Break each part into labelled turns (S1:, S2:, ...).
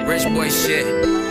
S1: Rich boy shit.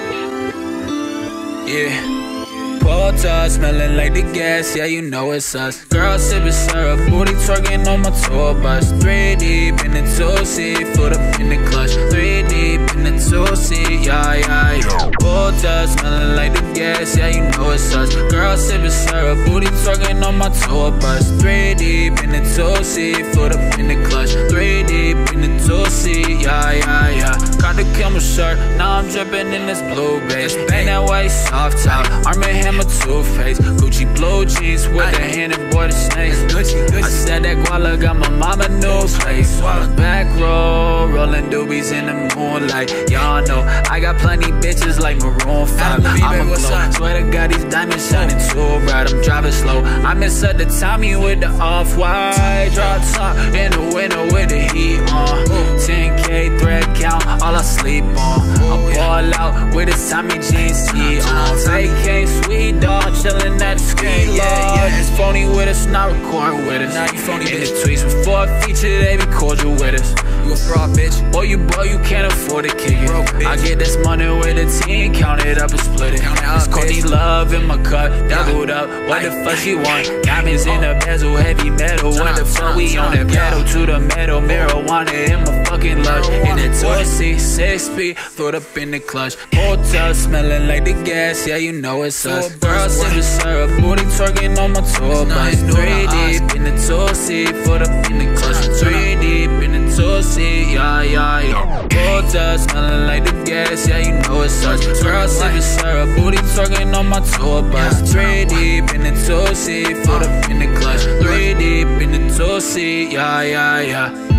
S2: Yeah. Pole top, smelling like the gas, yeah, you know it's us. Girl sipping syrup, booty twerking on my tour bus. 3 deep in the 2C, foot up in the clutch. 3 deep in the 2C, yeah, yeah, yeah. Pole top, smelling like the gas, yeah, you know it's us. Girl sipping syrup, booty twerking on my tour bus. 3 deep in the 2C, foot up in the clutch. 3 deep in the 2C, yeah, yeah, yeah. Got the camel shirt, now I'm dripping in this blue base. Ain't that white soft top, Arm & Hammer Too-Faced. Gucci blue jeans with the hand and boy the snakes. I said that guala got my mama new face. Back row, rolling doobies in the moonlight. Y'all know I got plenty bitches like Maroon 5. I'm a glow, swear to God these diamonds shining too bright. I'm driving slow, I miss her the Tommy with the off-white. Drop top in the winter with the heat on. 10K thread count, all I sleep on. I ball out with a Tommy jeans tee on. Vacay, sweet dog, chillin' at the ski lodge. It's phony with us, not recording with us.
S1: Now you phony,
S2: in
S1: bitch.
S2: the tweets before I feature, they be cordial with us.
S1: You a fraud, bitch.
S2: Boy, you can't afford to kick it.
S1: Broke, bitch.
S2: I get this money with a team, count it up and split it.
S1: Count it up,
S2: It's Courtney
S1: bitch.
S2: Love in my cup, doubled up. What the fuck she want? Diamonds in the bezel, heavy metal. What the fuck we on that pedal to the metal? Marijuana in my fucking lunch. In the 2C, 6 throw it up in the clutch. Hotel smelling like the gas, yeah, you know it's us. Girl sipping syrup, booty twerking on my tour bus. 3 deep in the 2C, foot up in the clutch. 3 deep in the 2C, yeah, yeah, yeah. Hotel smelling like the gas, yeah, you know it's us. Girl sipping syrup, booty twerking on my tour bus. 3 deep in the 2C, foot up in the clutch. 3 deep in the 2C, yeah, yeah, yeah.